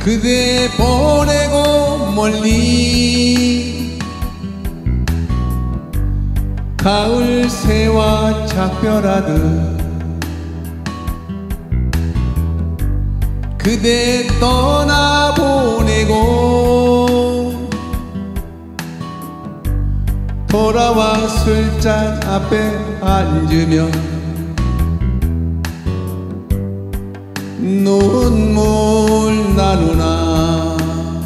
그대 보내고 멀리 가을 새와 작별하듯 그대 떠나보내고 돌아와 술잔 앞에 앉으면 눈물 나누나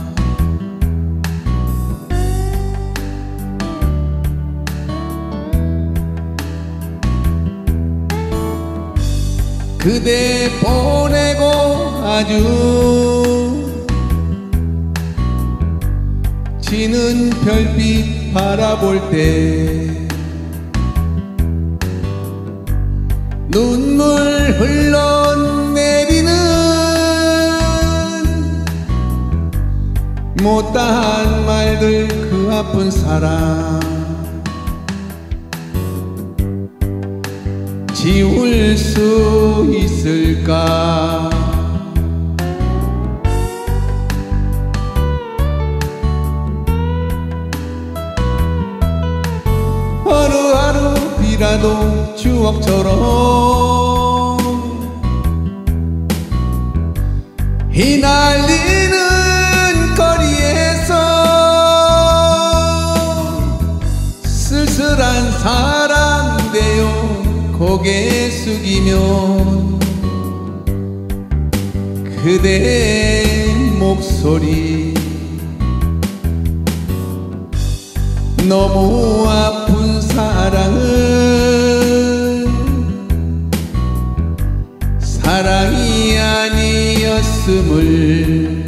그대 보내고 아주 지는 별빛 바라볼 때 눈물 흘러내리는 못다한 말들 그 아픈 사랑 지울 수 있을까 하루하루이라도 추억처럼 휘날리는 거리에서 쓸쓸한 사람 되어 고개 숙이면 그대의 목소리 너무 아픈 사랑은 사랑이 아니었음을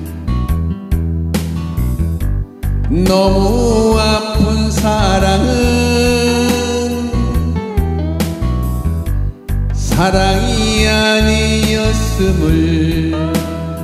너무 아픈 사랑은 사랑이 아니었음을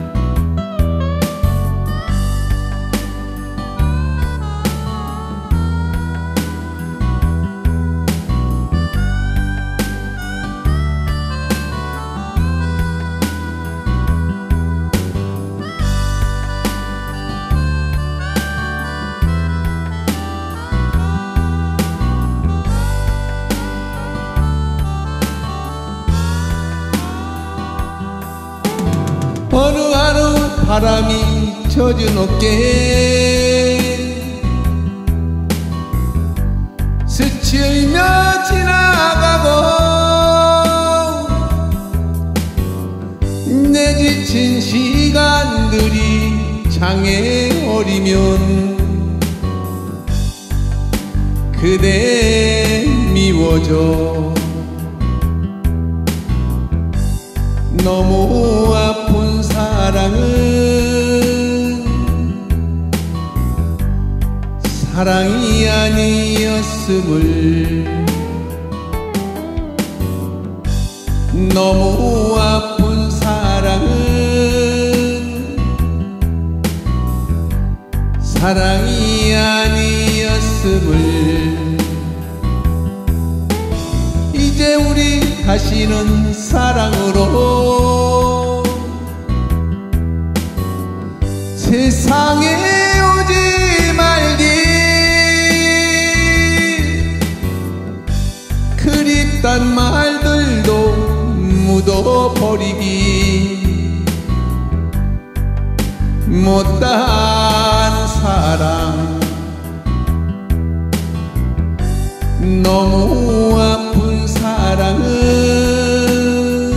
어느 하루 바람이 젖은 어깨 스치며 지나가고 내 지친 시간들이 장애 어리면 그대 미워져 너무 아픈 사랑은 사랑이 아니었음을 너무 아픈 사랑은 사랑이 아니었음을 이제 우리 다시는 사랑으로 세상에 오지 말기 그립단 말들도 묻어버리기 못다한 사랑 너무 아픈 사랑은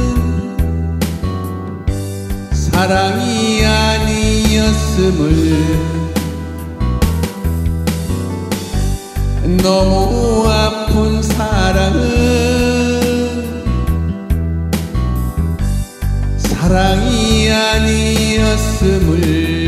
사랑이 아니었음을 너무 아픈 사랑은 사랑이 아니었음을